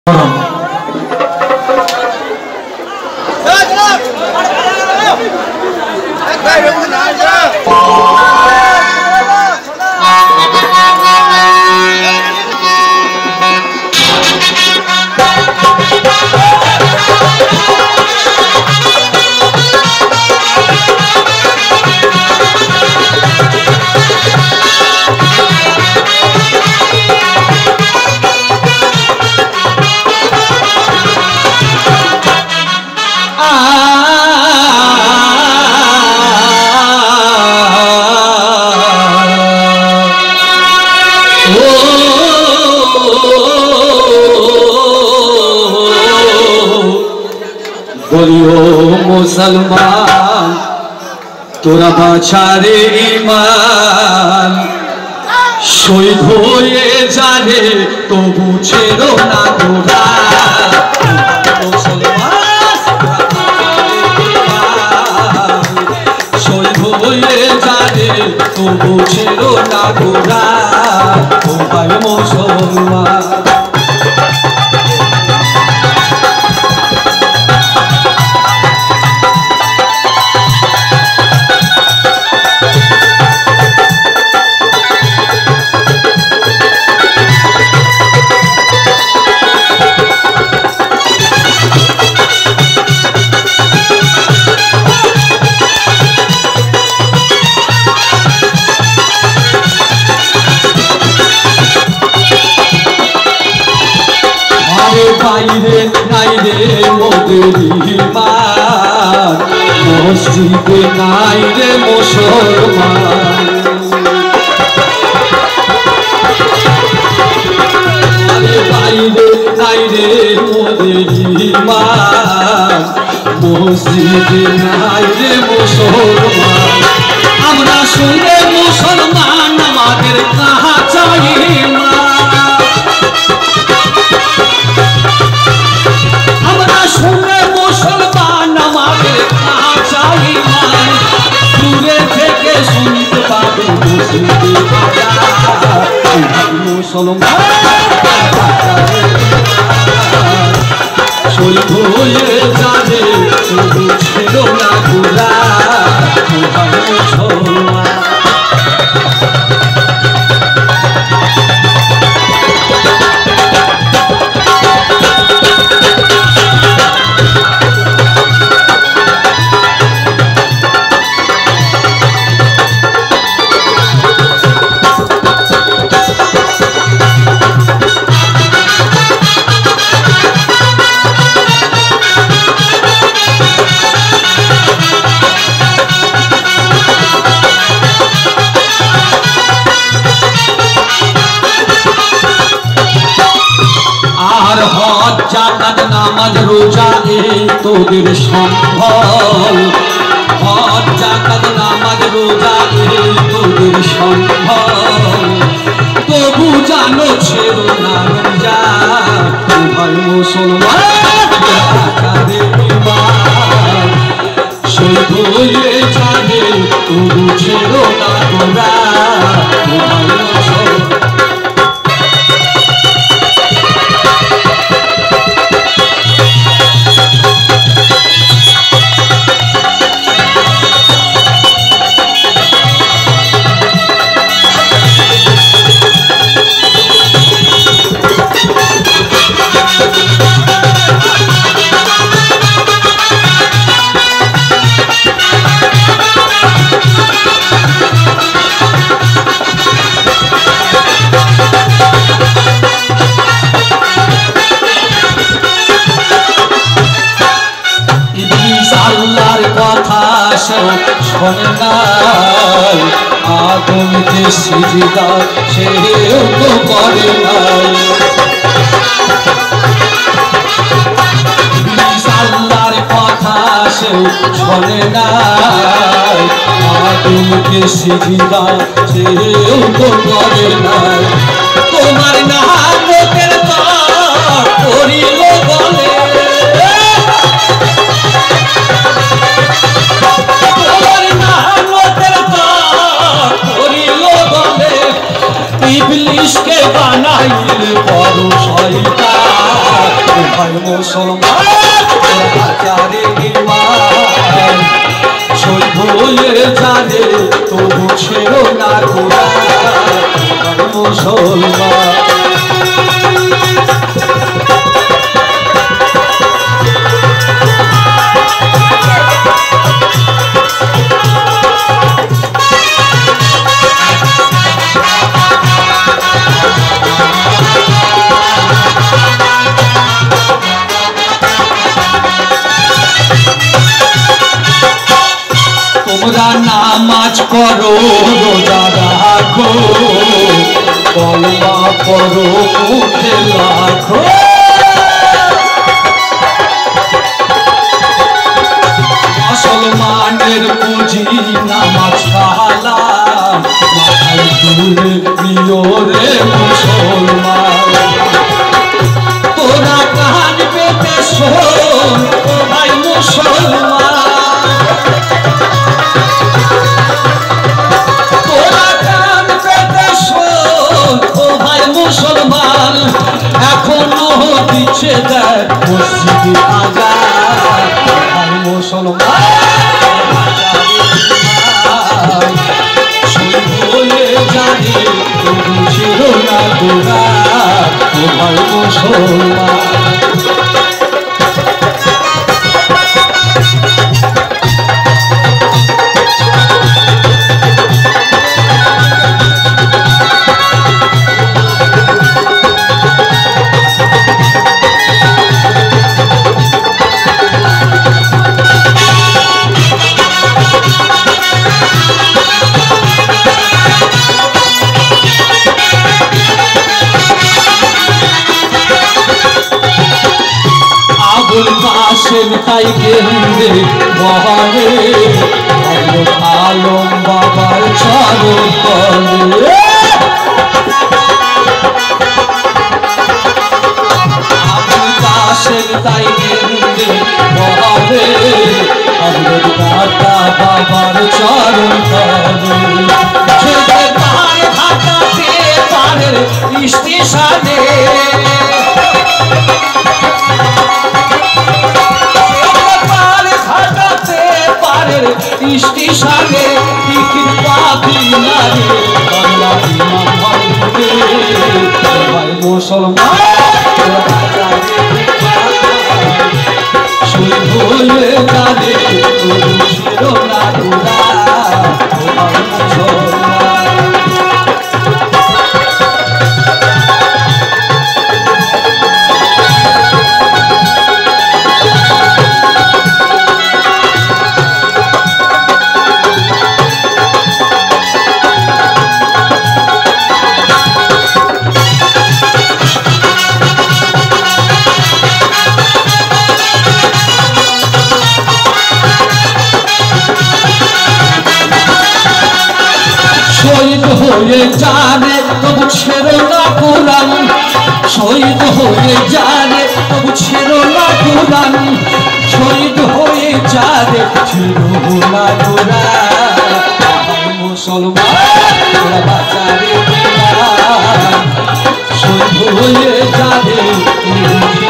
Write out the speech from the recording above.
बोलियो मुसलमान तोरा बाछारे ईमान शहीद होए जाने तो बुझेरो ना तोरा शहीद होए जाने तो बुझेरो ना तोरा ओ भाई मुसलमान বাইরে নাই রে মোদের ঈমান মসজিদে নাই রে মুসলমান বাইরে নাই রে মোদের ঈমান মসজিদে নাই রে মুসলমান আমরা শুনে মুসলমান আমাদের কাহা চাই না শুনে মুসলমান আমাদের কাহা চাই না দূরে থেকে শুনতে পাবে মুসলমান শহীদ হয়ে যাবে ছিল না গোলা মুসলমান জাকাত নামাজ রোজা এই তোদের সম্বল হজ জাকাত নামাজ রোজা এই তোদের সম্বল তবু জানো ছেড়ো না রোজা ভাই মুসলমান শহীদ হয়ে যাবে তবু ছেড়ো না তোরা ভাই মুসলমান শোনে নাই আদমকে সিজদা সেও তো করে নাই আল্লাহর কথা সেও শোনে নাই আদমকে সিজদা সেও তো করে নাই তোমার নামতের পাপ করিল বলে ইবলিশকে বানাইল বড় শয়তান ভাই মুসলমান বাজারে ইমান শহীদ হয়ে যাবে তবু ছিল না কোরআন মুসলমান তোমরা নামাজ পড়ো রোজা রাখো কলমা পড়ো মুখে লাখো মুসলমানের পুঁজি নামাজ কালাম মাথায় তুলে দিও রে মুসলমান তোরা কান পেতে শোন ও ভাই মুসলমান মুসলমান এখনো দিচ্ছে দেয় মসজিদ আজান মুসলমান হয়ে জানি তবু ছিল না কোরআন মুসলমান তাই গেন্দে বহারে আলম বাবার চরণ তলে আবুল কাশেম তাই গেন্দে বহারে দাদা বাবার চরণ তলে পাহাড় ঘাটাতে পারের স্টেশনে স্টেশনে টিকিট পাবি না রে বাংলা ইমাম ভবনে ভাই মুসলমান শহীদ হয়ে যাবে তবু ছিল না কোরআন মুসলমান শহীদ হয়ে যাবে তবু ছিল না কোরআন শহীদ হয়ে যাবে তবু ছিল না কোরআন শহীদ হয়ে যাবে ছিল না কোরআন মুসলমান বাজারে শহীদ হয়ে যাবে